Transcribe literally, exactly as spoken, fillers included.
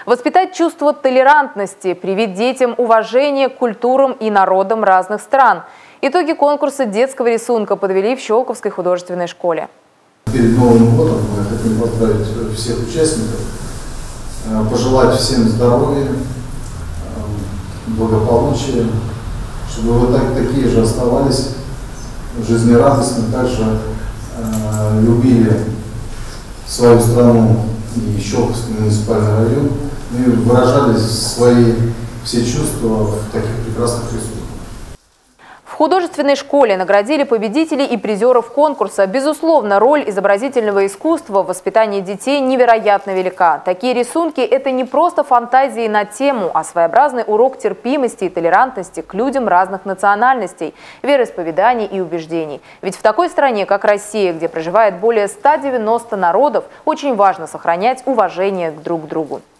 Воспитать чувство толерантности, привить детям уважение к культурам и народам разных стран. Итоги конкурса детского рисунка подвели в Щелковской художественной школе. Перед Новым годом мы хотим поздравить всех участников, пожелать всем здоровья, благополучия, чтобы вы так, такие же оставались жизнерадостны, также э, любили свою страну и Щелковский муниципальный район, и выражали свои все чувства в таких прекрасных рисунках. В художественной школе наградили победителей и призеров конкурса. Безусловно, роль изобразительного искусства в воспитании детей невероятно велика. Такие рисунки – это не просто фантазии на тему, а своеобразный урок терпимости и толерантности к людям разных национальностей, вероисповеданий и убеждений. Ведь в такой стране, как Россия, где проживает более ста девяноста народов, очень важно сохранять уважение друг к другу.